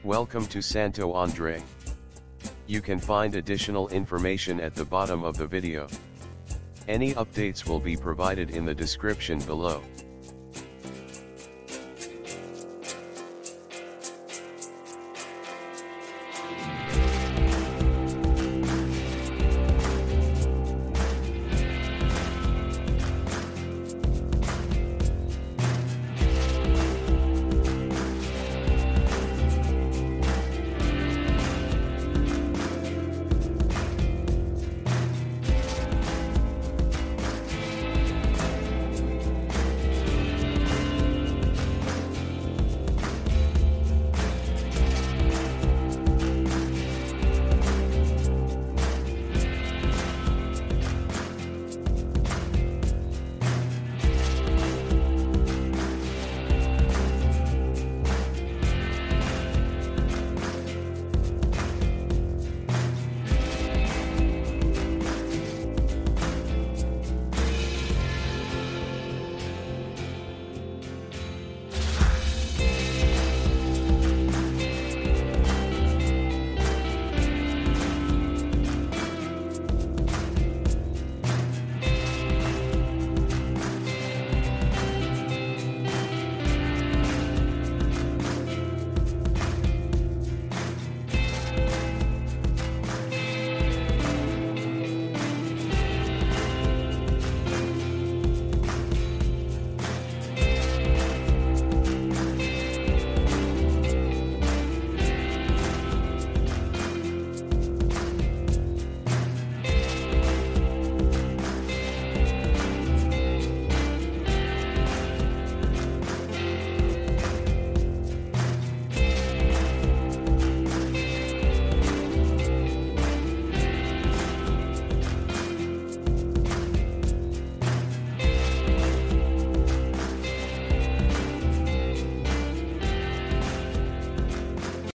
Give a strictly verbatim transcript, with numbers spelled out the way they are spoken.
Welcome to Santo Andre. You can find additional information at the bottom of the video. Any updates will be provided in the description below.